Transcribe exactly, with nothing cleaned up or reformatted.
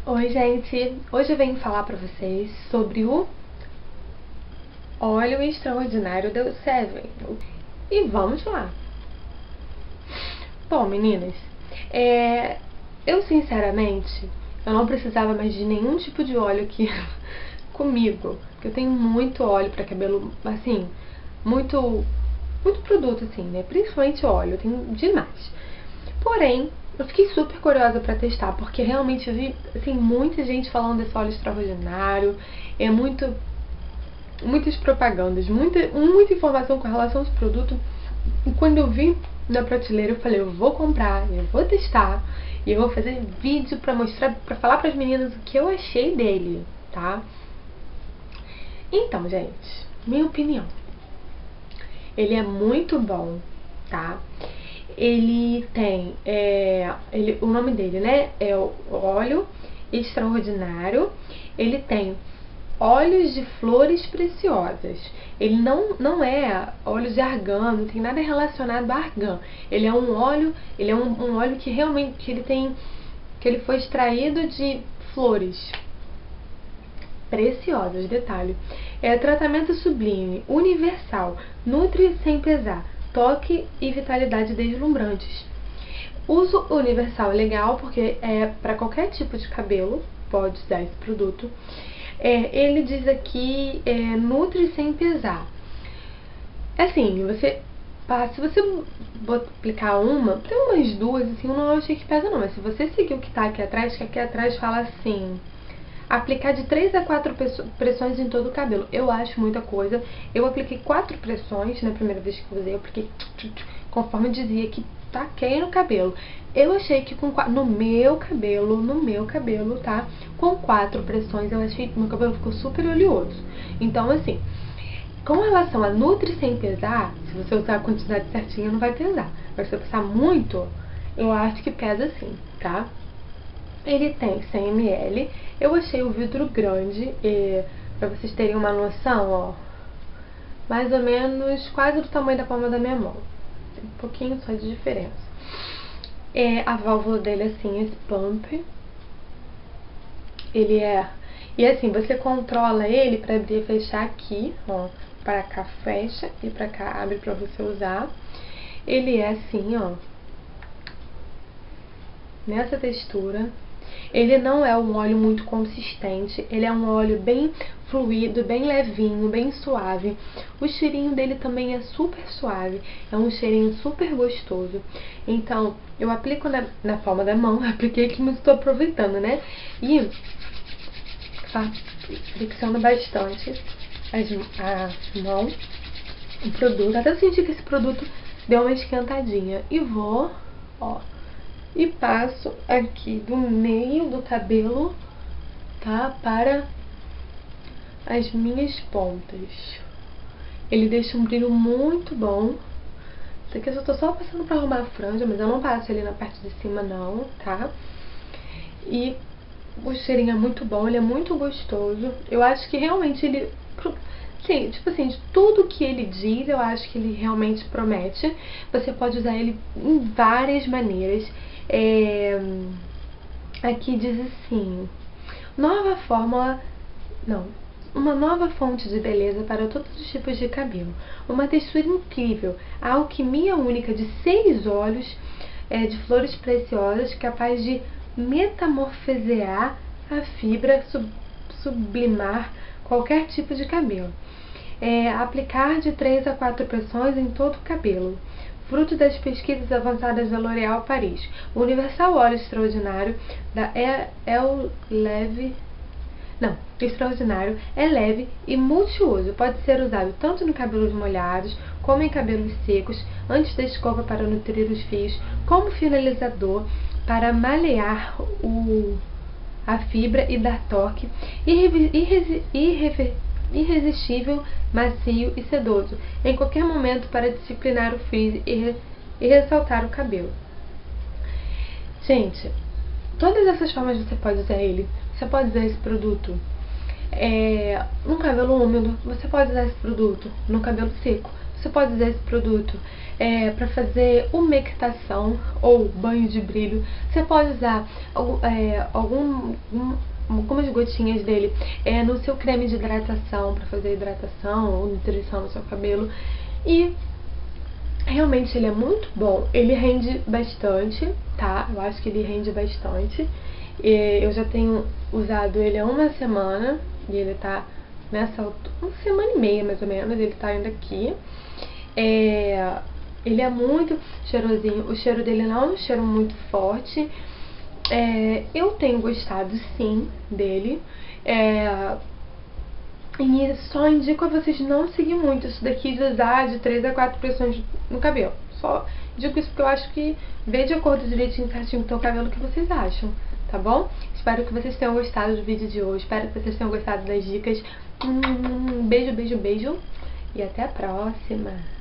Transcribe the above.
Oi gente, hoje eu venho falar pra vocês sobre o óleo extraordinário da Seven. E vamos lá. Bom, meninas, é, eu sinceramente, eu não precisava mais de nenhum tipo de óleo aqui comigo, porque eu tenho muito óleo pra cabelo, assim, muito, muito produto assim, né, principalmente óleo, eu tenho demais. Porém, eu fiquei super curiosa pra testar, porque realmente eu vi, assim, muita gente falando desse óleo extraordinário, é muito, muitas propagandas, muita, muita informação com relação a esse produto. E quando eu vi na prateleira, eu falei, eu vou comprar, eu vou testar, e eu vou fazer vídeo pra mostrar, pra falar pras meninas o que eu achei dele, tá? Então, gente, minha opinião. Ele é muito bom, tá? Ele tem, é, ele, o nome dele, né, é o óleo extraordinário. Ele tem óleos de flores preciosas. Ele não, não é óleo de argan, não tem nada relacionado a argan. Ele é um óleo, ele é um, um óleo que realmente que ele tem, que ele foi extraído de flores preciosas, detalhe. É tratamento sublime, universal, nutre sem pesar, toque e vitalidade deslumbrantes. Uso universal é legal porque é para qualquer tipo de cabelo, pode usar esse produto. É, ele diz aqui, é, nutre sem pesar. Assim, você se você aplicar uma, tem umas duas, assim, eu não achei que pesa não, mas se você seguir o que tá aqui atrás, que aqui atrás fala assim, aplicar de três a quatro pressões em todo o cabelo. Eu acho muita coisa. Eu apliquei quatro pressões na primeira vez que eu usei. Eu apliquei conforme dizia que taquei no cabelo. Eu achei que com no meu cabelo, no meu cabelo, tá? Com quatro pressões, eu achei que meu cabelo ficou super oleoso. Então, assim, com relação a nutri sem pesar, se você usar a quantidade certinha, não vai pesar. Mas se você passar muito, eu acho que pesa sim, tá? Ele tem cem mililitros, eu achei o vidro grande, e pra vocês terem uma noção, ó, mais ou menos quase do tamanho da palma da minha mão, tem um pouquinho só de diferença. É, a válvula dele é assim, esse pump, ele é, e assim, você controla ele pra abrir e fechar aqui, ó, pra cá fecha e pra cá abre pra você usar. Ele é assim, ó, nessa textura. Ele não é um óleo muito consistente, ele é um óleo bem fluido, bem levinho, bem suave. O cheirinho dele também é super suave, é um cheirinho super gostoso. Então, eu aplico na, na palma da mão, apliquei aqui, mas estou aproveitando, né? E tá, fricciono bastante as, a mão, o produto, até sentir que esse produto deu uma esquentadinha. E vou, ó, e passo aqui do meio do cabelo, tá, para as minhas pontas. Ele deixa um brilho muito bom. Isso aqui eu tô só passando pra arrumar a franja, mas eu não passo ele na parte de cima não, tá? E o cheirinho é muito bom, ele é muito gostoso. Eu acho que realmente ele... Sim, tipo assim, de tudo que ele diz, eu acho que ele realmente promete. Você pode usar ele em várias maneiras. É, aqui diz assim, nova fórmula, não, uma nova fonte de beleza para todos os tipos de cabelo, uma textura incrível, a alquimia única de seis óleos é, de flores preciosas, capaz de metamorfosear a fibra, sub, sublimar qualquer tipo de cabelo. É, aplicar de três a quatro pressões em todo o cabelo. Fruto das pesquisas avançadas da L'Oréal Paris. O universal óleo extraordinário da é, é o leve... Não, extraordinário é leve e multiuso. Pode ser usado tanto no cabelos molhados, como em cabelos secos, antes da escova para nutrir os fios, como finalizador para malear o, a fibra e dar toque, irre, irre, irre, irresistível, macio e sedoso, em qualquer momento para disciplinar o frizz e, re, e ressaltar o cabelo. Gente, todas essas formas você pode usar ele. Você pode usar esse produto é, no cabelo úmido, você pode usar esse produto no cabelo seco, você Você pode usar esse produto é, para fazer umectação ou banho de brilho. Você pode usar é, algum, um, algumas gotinhas dele é, no seu creme de hidratação, para fazer hidratação ou nutrição no seu cabelo. E realmente ele é muito bom, ele rende bastante, tá? Eu acho que ele rende bastante. E eu já tenho usado ele há uma semana e ele tá nessa altura, uma semana e meia mais ou menos, ele tá indo aqui. É, ele é muito cheirosinho, o cheiro dele não é um cheiro muito forte. É, eu tenho gostado sim dele. É, E só indico a vocês não seguir muito isso daqui de usar de três a quatro pressões no cabelo. Só digo isso porque eu acho que vê de acordo direitinho, certinho com o teu cabelo o que vocês acham, tá bom? Espero que vocês tenham gostado do vídeo de hoje. Espero que vocês tenham gostado das dicas. Um beijo, beijo, beijo. E até a próxima.